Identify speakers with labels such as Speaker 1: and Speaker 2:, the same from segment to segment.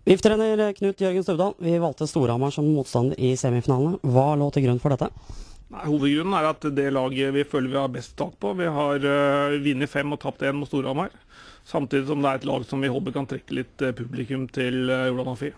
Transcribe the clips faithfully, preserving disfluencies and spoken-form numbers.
Speaker 1: VIF-trener Knut Jørgen Støvdal, vi valgte Storhamar som motstander i semifinalene. Hva lå til grunn for dette?
Speaker 2: Nei, hovedgrunnen er at det laget vi føler vi har best tak på. Vi har uh, vunnet fem og tapt en mot Storhamar. Samtidig som det er et lag som vi håper kan trekke litt uh, publikum til uh, Jordan Amfi.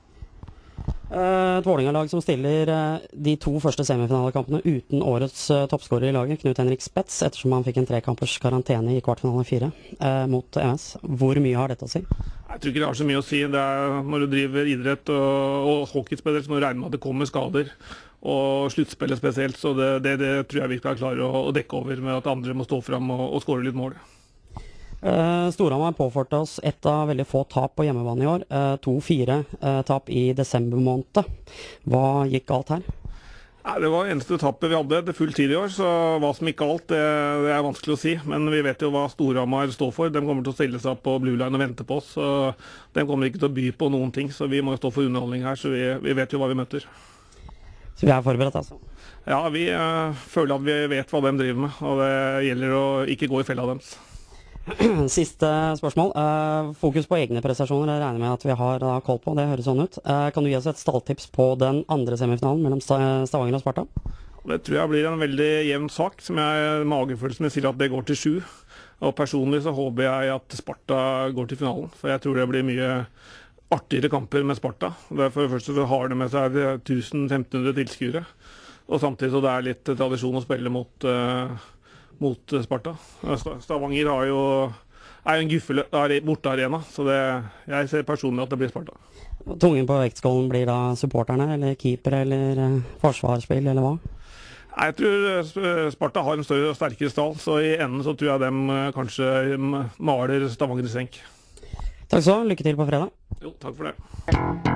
Speaker 1: Uh, et Vålerenga-lag som stiller uh, de to første semifinalekampene uten årets uh, toppskårer i laget, Knut Henrik Spets, ettersom han fikk en trekampers karantene i kvartfinale fire uh, mot M S. Hvor mye har dette å si?
Speaker 2: Jeg tror ikke det har så mye å si. Det er, når du driver idrett og, og hockeyspiller, så må du regne med at det kommer skader. Og sluttspillet spesielt, så det, det, det tror jeg vi skal klare å, å dekke over med at andre må stå frem og, og skåre litt mål.
Speaker 1: Uh, Storhamar påførte oss et av veldig få tap på hjemmebane i år. Uh, to fire uh, tap i desember måned. Hva gikk galt her?
Speaker 2: Nei, det var eneste tappet vi hadde til full tid i år, så hva som gikk galt, det, det er vanskelig å si. Men vi vet jo hva Storhamar står for. De kommer til å stille seg på Blue Line og vente på oss. Så de kommer ikke til å by på noen ting, så vi må stå for underholdning her, så vi, vi vet jo hva vi møter.
Speaker 1: Så vi er forberedt, altså?
Speaker 2: Ja, vi uh, føler at vi vet hva de driver med, og det gjelder å ikke gå i fella deres.
Speaker 1: Siste spørsmål. Uh, fokus på egne prestasjoner, jeg regner med at vi har uh, koll på, det høres sånn ut. Uh, kan du gi oss et stalltips på den andre semifinalen mellom Stavanger og Sparta?
Speaker 2: Det tror jeg blir en veldig jevn sak, som jeg magefølelsen sier at det går til sju. Og personlig så håper jeg at Sparta går til finalen, for jeg tror det blir mye artigere kamper med Sparta. For det første så har det med seg tusen til femten hundre tilskuere, og samtidig så det er litt tradisjon å spille mot uh, mot Sparta. Stavanger har jo, er jo en guffel bortearena, så det, jeg ser personlig at det blir Sparta.
Speaker 1: Tungen på vektskålen blir da supporterne, eller keeper, eller uh, forsvarsspill, eller hva?
Speaker 2: Jeg tror Sparta har en større og sterkere stall, så i enden så tror jeg dem uh, kanskje maler Stavanger i senk.
Speaker 1: Takk så, lykke til på fredag.
Speaker 2: Jo, takk for det.